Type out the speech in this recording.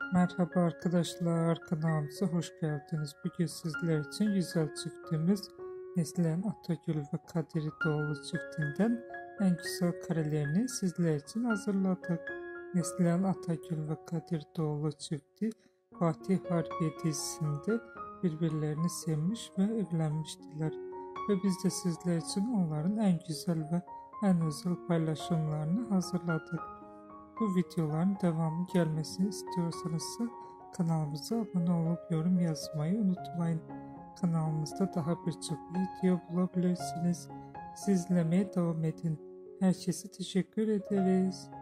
Merhaba arkadaşlar, kanalımıza hoş geldiniz. Bugün sizler için güzel çiftimiz Neslihan Atagül ve Kadir Dogulu çiftinden en güzel karelerini sizler için hazırladık. Neslihan Atagül ve Kadir Dogulu çifti Fatih Harbiye dizisinde birbirlerini sevmiş ve evlenmiştiler. Ve biz de sizler için onların en güzel ve en özel paylaşımlarını hazırladık. Bu videoların devamı gelmesini istiyorsanız kanalımıza abone olup yorum yazmayı unutmayın. Kanalımızda daha birçok video bulabilirsiniz. Siz izlemeye devam edin. Herkese teşekkür ederiz.